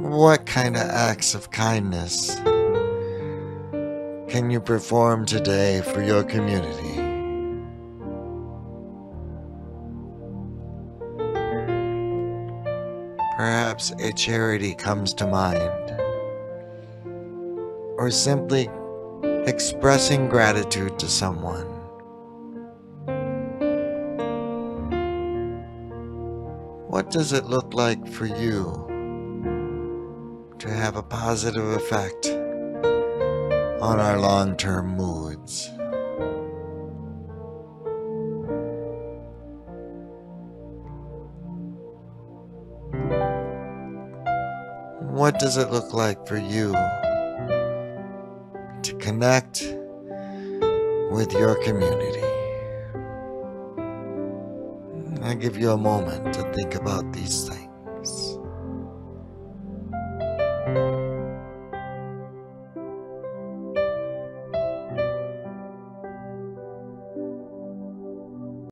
What kind of acts of kindness can you perform today for your community? Perhaps a charity comes to mind, or simply expressing gratitude to someone. What does it look like for you to have a positive effect on our long-term moods? What does it look like for you to connect with your community? I give you a moment to think about these things.